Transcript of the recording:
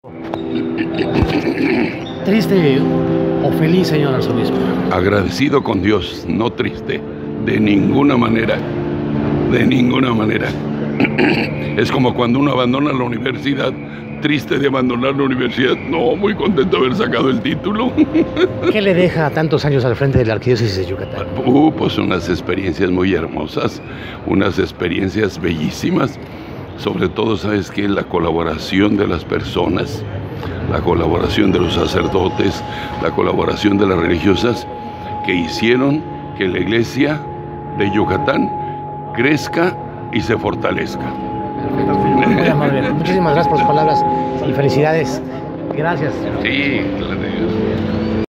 ¿Triste o feliz, señor arzobispo? Agradecido con Dios, no triste, de ninguna manera, de ninguna manera. Es como cuando uno abandona la universidad, triste de abandonar la universidad. No, muy contento de haber sacado el título. ¿Qué le deja tantos años al frente de la Arquidiócesis de Yucatán? Pues unas experiencias muy hermosas, unas experiencias bellísimas. Sobre todo, ¿sabes qué? La colaboración de las personas, la colaboración de los sacerdotes, la colaboración de las religiosas, que hicieron que la iglesia de Yucatán crezca y se fortalezca. Muy amable. Muchísimas gracias por sus palabras y felicidades. Gracias. Sí, claro.